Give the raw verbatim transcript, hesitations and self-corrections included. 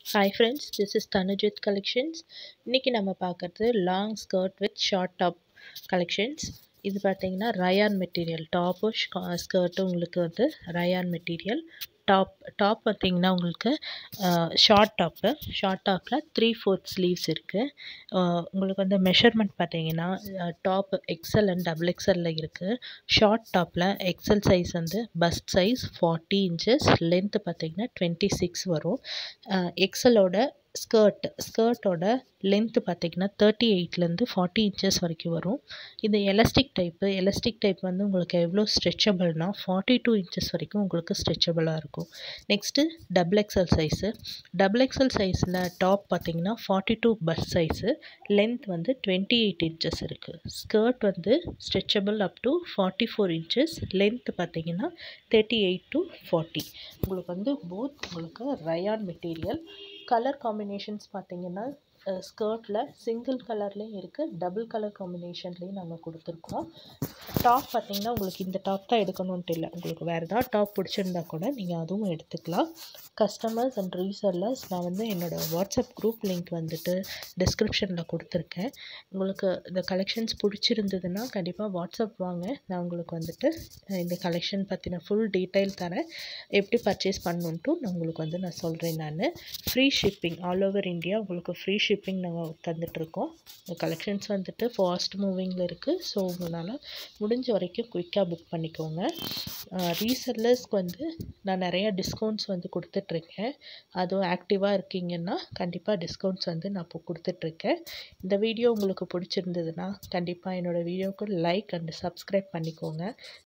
Hi friends, this is Tanujit Collections. இன்னைக்கு நம்ம பார்க்கறது long skirt with short top collections. இது பார்த்தீங்கன்னா ரயான் மெட்டீரியல், டாப்பும் ஸ்கர்ட்டும் உங்களுக்கு வந்து ரயான் மெட்டீரியல். டாப் டாப் பார்த்தீங்கன்னா உங்களுக்கு ஷார்ட் டாப்பு ஷார்ட் டாப்பில் த்ரீ ஃபோர்த் ஸ்லீவ்ஸ் இருக்குது. உங்களுக்கு வந்து மெஷர்மெண்ட் பார்த்தீங்கன்னா டாப் எக்ஸ்எல் அண்ட் டபுள் எக்ஸ்எல்லில் இருக்குது. ஷார்ட் டாப்பில் எக்ஸ்எல் சைஸ் வந்து bust size forty inches, length பார்த்தீங்கன்னா டுவெண்ட்டி சிக்ஸ் வரும். எக்ஸ்எலோட ஸ்கர்ட் ஸ்கர்ட்டோட லென்த்து பார்த்திங்கன்னா தேர்ட்டி எயிட்லேருந்து ஃபார்ட்டி இன்ச்சஸ் வரைக்கும் வரும். இது எலாஸ்டிக் டைப்பு. எலாஸ்டிக் டைப் வந்து உங்களுக்கு எவ்வளோ ஸ்ட்ரெச்சபிள்னால் ஃபார்ட்டி டூ இன்ச்சஸ் வரைக்கும் உங்களுக்கு ஸ்ட்ரெச்சபிளாக இருக்கும். Next double XL size. Double XL சைஸில் டாப் பார்த்திங்கன்னா forty two bust size, length வந்து டுவெண்ட்டி எயிட் இன்ச்சஸ் இருக்குது. ஸ்கர்ட் வந்து stretchable up to forty four inches, length பார்த்திங்கன்னா தேர்ட்டி எயிட் டு ஃபார்ட்டி. உங்களுக்கு வந்து போத் உங்களுக்கு ரயான் மெட்டீரியல். கலர் காம்பினேஷன்ஸ் பார்த்திங்கன்னா ஸ்கர்ட்டில் சிங்கிள் கலர்லேயும் இருக்குது, டபுள் கலர் காம்பினேஷன்லேயும் நாங்கள் கொடுத்துருக்கோம். டாப் பார்த்திங்கன்னா உங்களுக்கு இந்த டாப் தான் எடுக்கணுன்ட்டு இல்லை, உங்களுக்கு வேறு ஏதாவது டாப் பிடிச்சிருந்தா கூட நீங்கள் அதுவும் எடுத்துக்கலாம். கஸ்டமர்ஸ் அண்ட் ரீசெல்லர்ஸ் நான் வந்து என்னோடய வாட்ஸ்அப் குரூப் லிங்க் வந்துட்டு டிஸ்கிரிப்ஷனில் கொடுத்துருக்கேன். உங்களுக்கு இந்த கலெக்ஷன்ஸ் பிடிச்சிருந்ததுன்னா கண்டிப்பாக வாட்ஸ்அப் வாங்க, நான் உங்களுக்கு வந்துட்டு இந்த கலெக்ஷன் பற்றின ஃபுல் டீட்டெயில் தரேன். எப்படி பர்ச்சேஸ் பண்ணணுன்ட்டு நான் உங்களுக்கு வந்து நான் சொல்கிறேன். நான் free shipping all over India உங்களுக்கு ஃப்ரீ ஷிப்பிங் நாங்கள் தந்துட்டுருக்கோம். இந்த கலெக்ஷன்ஸ் வந்துட்டு ஃபாஸ்ட் மூவிங்கில் இருக்குது. ஸோ உங்களால் முடிஞ்ச வரைக்கும் குயிக்காக புக் பண்ணிக்கோங்க. ரீசெல்லர்ஸ்க்கு வந்து நான் நிறையா டிஸ்கவுண்ட்ஸ் வந்து கொடுத்துட்ருக்கேன். அதுவும் ஆக்டிவாக இருக்கீங்கன்னா கண்டிப்பாக டிஸ்கவுண்ட்ஸ் வந்து நான் இப்போ கொடுத்துட்ருக்கேன். இந்த வீடியோ உங்களுக்கு பிடிச்சிருந்ததுன்னா கண்டிப்பாக என்னோடய வீடியோவுக்கு லைக் அண்ட் சப்ஸ்கிரைப் பண்ணிக்கோங்க.